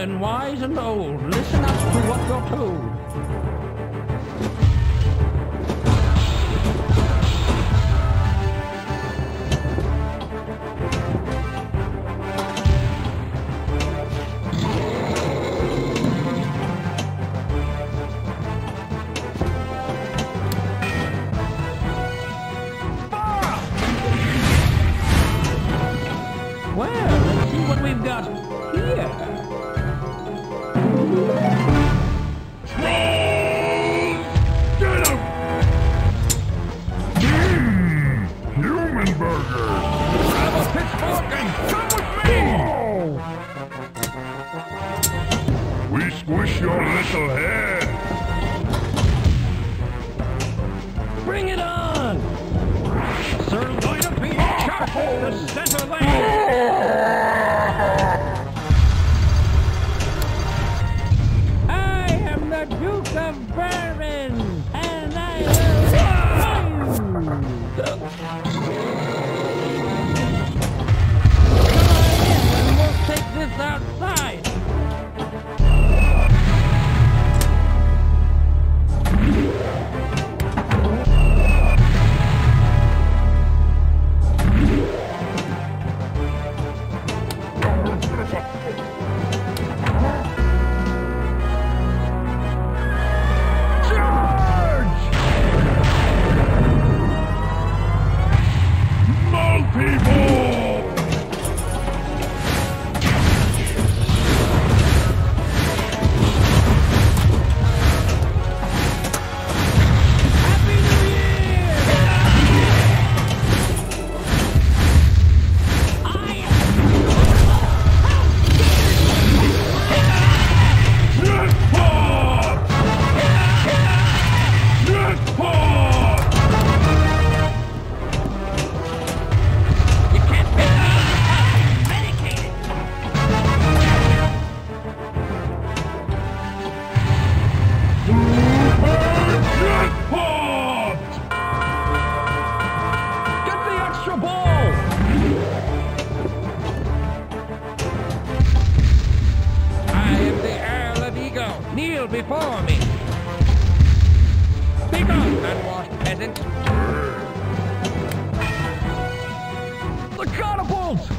gentlemen, wise and old, listen up to what you're told. Well, let's see what we've got here. Get him! Human burger! Grab a pitchfork and come with me! We squish your little head! Bring it on! Sirloin of beef, charcoal the center lane! I am the Duke of Bourbon, and I will win! Come on in, and we'll take this outside! Kneel before me. Speak up, unwashed peasant. The catapults!